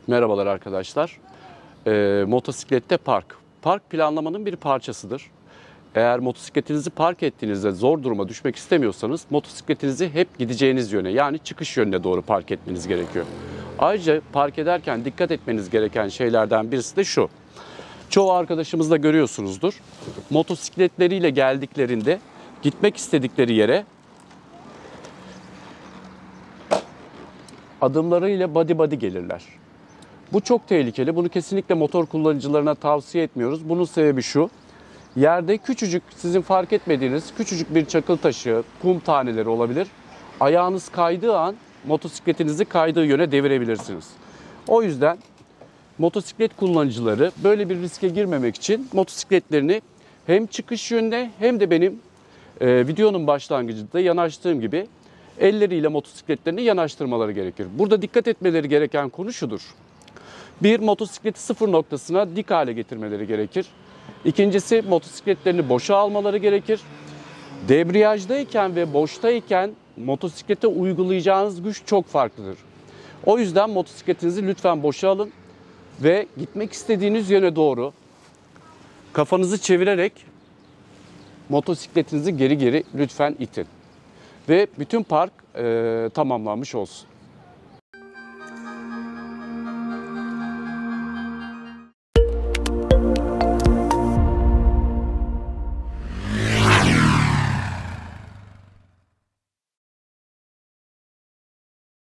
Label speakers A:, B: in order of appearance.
A: Merhabalar arkadaşlar. Motosiklette park. Park planlamanın bir parçasıdır. Eğer motosikletinizi park ettiğinizde zor duruma düşmek istemiyorsanız motosikletinizi hep gideceğiniz yöne, yani çıkış yönüne doğru park etmeniz gerekiyor. Ayrıca park ederken dikkat etmeniz gereken şeylerden birisi de şu. Çoğu arkadaşımız da görüyorsunuzdur. Motosikletleriyle geldiklerinde gitmek istedikleri yere adımlarıyla body body gelirler. Bu çok tehlikeli. Bunu kesinlikle motor kullanıcılarına tavsiye etmiyoruz. Bunun sebebi şu. Yerde küçücük, sizin fark etmediğiniz küçücük bir çakıl taşı, kum taneleri olabilir. Ayağınız kaydığı an motosikletinizi kaydığı yöne devirebilirsiniz. O yüzden motosiklet kullanıcıları böyle bir riske girmemek için motosikletlerini hem çıkış yönüne hem de benim videonun başlangıcında yanaştığım gibi elleriyle motosikletlerini yanaştırmaları gerekir. Burada dikkat etmeleri gereken konu şudur. Bir, motosikleti sıfır noktasına dik hale getirmeleri gerekir. İkincisi, motosikletlerini boşa almaları gerekir. Debriyajdayken ve boştayken motosiklete uygulayacağınız güç çok farklıdır. O yüzden motosikletinizi lütfen boşa alın ve gitmek istediğiniz yöne doğru kafanızı çevirerek motosikletinizi geri geri lütfen itin. Ve bütün park tamamlanmış olsun.